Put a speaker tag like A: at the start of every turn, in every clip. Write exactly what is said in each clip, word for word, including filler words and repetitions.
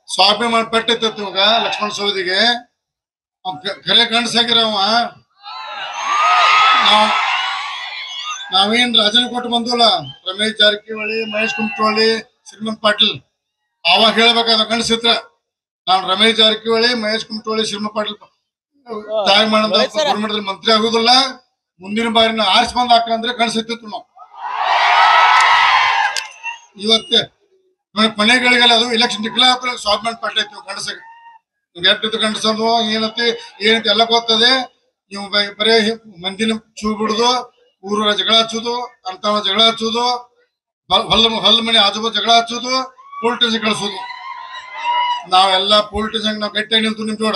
A: ಸ್ವಾಭಿಮಾನ ಪಟ್ಟೈತತ್ ಇವಾಗ ಲಕ್ಷ್ಮಣ ಸವದಿಗೆ ಕರೆ ಗಂಡಸಾಗಿರವ ನಾವ್ ನಾವೇನ್ ರಾಜನ ಕೊಟ್ಟು ಬಂದವಲ್ಲ ರಮೇಶ್ ಜಾರಕಿಹೊಳಿ ಮಹೇಶ್ ಕುಮಟಳ್ಳಿ ಶ್ರೀಮಂತ್ ಪಾಟೀಲ್ ಅವಾಗ ಹೇಳ್ಬೇಕಾದ ಗಂಡಸಿತ್ರ ನಾವ್ ರಮೇಶ್ ಜಾರಕಿಹೊಳಿ ಮಹೇಶ್ ಕುಮಟಳ್ಳಿ ಶ್ರೀಮಂತ್ ಪಾಟೀಲ್ ತಾಯಿ ಮಾಡಿದ ಗೌರ್ಮೆಂಟ್ ಮಂತ್ರಿ ಆಗುದಿಲ್ಲ ಮುಂದಿನ ಬಾರಿ ನಾವು ಆರಿಸಿ ಬಂದ್ ಹಾಕಂದ್ರೆ ಗಂಡಸಿತ್ತು ನಾವು ಇವತ್ತೇ ಕೊನೆಗಳಿಗೆಲ್ಲ ಅದು ಎಲೆಕ್ಷನ್ ಡಿಕ್ಲೇರ್ ಸ್ವಾಭಿಮಾನ ಪಟ್ಟೈತಿ ಗಂಡಸಿಗೆ ಎಟ್ಟು ಗಂಡಸಂದು ಏನತಿ ಏನಂತ ಎಲ್ಲ ಗೊತ್ತದೆ ನೀವು ಬರೇ ಮಂದಿನ ಚೂ ಬಿಡುದು ಊರ ಜಗಳ ಹಚ್ಚುದು ಅಂತ ಜಗಳ ಹಚ್ಚುದು ಹೊಲ್ಲ ಹೊಲ್ಲ ಮನೆ ಆಜುಬಾಜು ಜಗಳ ಹಚ್ಚುದು ಪೊಲಿಟಿಕ್ಸ್ ಕಳಿಸೋದು ನಾವೆಲ್ಲ ಪೊಲಿಟಿಕ್ಸ್ ನಾವು ಗಟ್ಟಿಯಾಗಿ ನಿಂತು ನಿಂತೋಡ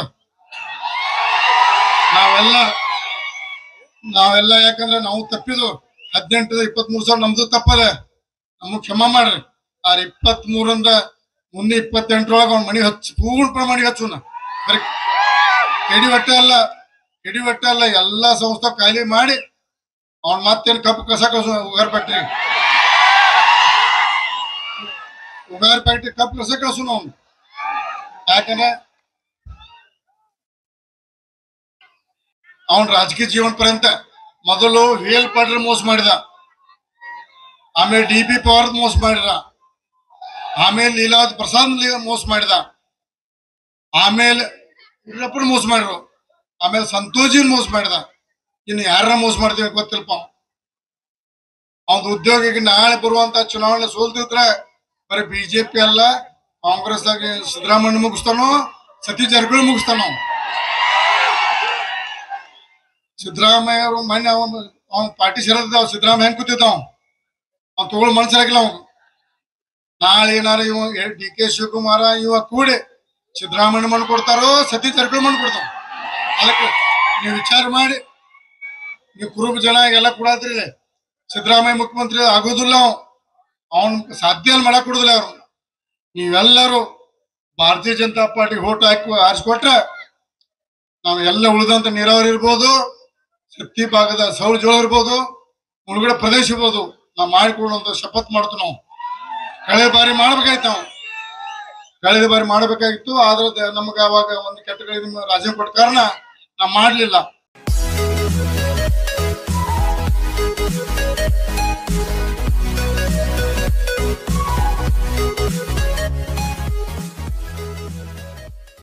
A: ನಾವೆಲ್ಲ ನಾವೆಲ್ಲ ಯಾಕಂದ್ರೆ ನಾವು ತಪ್ಪಿದು ಹದಿನೆಂಟು ಇಪ್ಪತ್ತ್ ಮೂರು ಸಾವಿರ ನಮ್ದು ತಪ್ಪದೆ ನಮಗ್ ಕ್ಷಮಾ ಮಾಡ್ರಿ ಆರ್ ಇಪ್ಪತ್ತ್ ಮೂರಂದ ಮುಂದೆ ಇಪ್ಪತ್ತೆಂಟರೊಳಗ ಅವ್ನ ಮನಿ ಹಚ್ಚ ಪೂರ್ಣ ಪ್ರಮಾಣಿಗೆ ಹಚ್ಚುನ ಬರೀ ಎಡಿ ಹೊಟ್ಟೆ ಅಲ್ಲ ಎಡಿ ಹೊಟ್ಟೆ ಅಲ್ಲ ಎಲ್ಲಾ ಸಂಸ್ಥೆ ಖಾಲಿ ಮಾಡಿ ಅವ್ನ ಮತ್ತೇನ್ ಕಪ್ಪು ಕಸ ಕಸ ಉಗಾರ್ ಫ್ಯಾಕ್ಟ್ರಿ ಉಗಾರ್ ಫ್ಯಾಕ್ಟ್ರಿ ಕಪ್ಪು ಕಸ ಕಳ್ಸುನ ಅವ್ನು ಯಾಕಂದ್ರೆ ಅವನ್ ರಾಜಕೀಯ ಜೀವನ ಪರ್ಯಂತ ಮೊದಲು ವೇಲ್ ಪಾಡ್ರ ಮೋಸ ಮಾಡಿದ ಆಮೇಲೆ ಡಿ ಬಿ ಪವರ್ ಮೋಸ ಮಾಡಿದ ಆಮೇಲೆ ಲೀಲಾವತ್ ಪ್ರಸಾದ್ ಮೋಸ ಮಾಡಿದ ಆಮೇಲೆ ಇಲ್ಲಪ್ಪನ ಮೋಸ ಮಾಡಿರು ಆಮೇಲೆ ಸಂತೋಷಿನ್ ಮೋಸ ಮಾಡಿದ ಇನ್ನು ಯಾರನ್ನ ಮೋಸ ಮಾಡ್ತೀವಿ ಗೊತ್ತಿಲ್ಪ ಅವ್ನ ಉದ್ಯೋಗಿಗೆ ನಾಳೆ ಬರುವಂತ ಚುನಾವಣೆ ಸೋಲ್ತಿದ್ರೆ ಬರೀ ಬಿಜೆಪಿ ಅಲ್ಲ ಕಾಂಗ್ರೆಸ್ ಆಗಿ ಸಿದ್ದರಾಮಯ್ಯ ಮುಗಿಸ್ತಾನೋ ಸತೀಶ್ ಜಾರಕಿಹೊಳಿ ಮುಗಿಸ್ತಾನೋ ಸಿದ್ದರಾಮಯ್ಯ ಅವರು ಮೊನ್ನೆ ಅವನು ಅವ್ನ ಪಾರ್ಟಿ ಸೇರಿದ ಸಿದ್ದರಾಮಯ್ಯ ಹೆಂಗ್ ಕೂತಿದ್ದಾವ ಅವ್ನು ತಗೊಳ್ ಮನ್ಸರಾಗಿಲ್ಲ ಅವನು ನಾಳೆ ಏನಾರ ಇವ ಡಿ ಕೆ ಶಿವಕುಮಾರ ಇವ ಕೂಡಿ ಸಿದ್ದರಾಮಯ್ಯ ಮಣ್ಣು ಕೊಡ್ತಾರೋ ಸತೀಶ್ ಜಾರಕಿಹೊಳಿ ಮಣ್ಣು ಕೊಡ್ತಾವ ಅದಕ್ಕೆ ನೀವು ವಿಚಾರ ಮಾಡಿ ನೀವು ಕುರುಬ ಜನ ಎಲ್ಲ ಕೊಡತ್ರಿ ಸಿದ್ದರಾಮಯ್ಯ ಮುಖ್ಯಮಂತ್ರಿ ಆಗೋದಿಲ್ಲ ಅವನ್ ಸಾಧ್ಯ ಅಲ್ಲಿ ಮಾಡಕ್ ಕೊಡುದಿಲ್ಲ ಅವ್ರು ನೀವೆಲ್ಲರೂ ಭಾರತೀಯ ಜನತಾ ಪಾರ್ಟಿ ಓಟ್ ಹಾಕಿ ಆರಿಸ್ಕೊಟ್ರೆ ನಾವ್ ಎಲ್ಲ ಉಳಿದಂತ ನೀರಾವರಿ ಇರ್ಬೋದು ಶಕ್ತಿ ಭಾಗದ ಸೌರ ಜೋಳ ಇರ್ಬೋದು ಮುಳುಗಡೆ ಪ್ರದೇಶ ಇರ್ಬೋದು ನಾವ್ ಮಾಡಿಕೊಳ್ಳುವಂತ ಶಪಥ ಮಾಡ್ತು ನಾವು ಕಳೆದ ಬಾರಿ ಮಾಡ್ಬೇಕಾಯ್ತು ನಾವು ಕಳೆದ ಬಾರಿ ಮಾಡ್ಬೇಕಾಗಿತ್ತು ಆದ್ರೆ ನಮ್ಗೆ ಅವಾಗ ಒಂದು ಕೆಟ್ಟ ನಿಮ್ಮ ರಾಜ್ಯ ಕೊಟ್ಟ ಕಾರಣ ನಾವ್ ಮಾಡ್ಲಿಲ್ಲ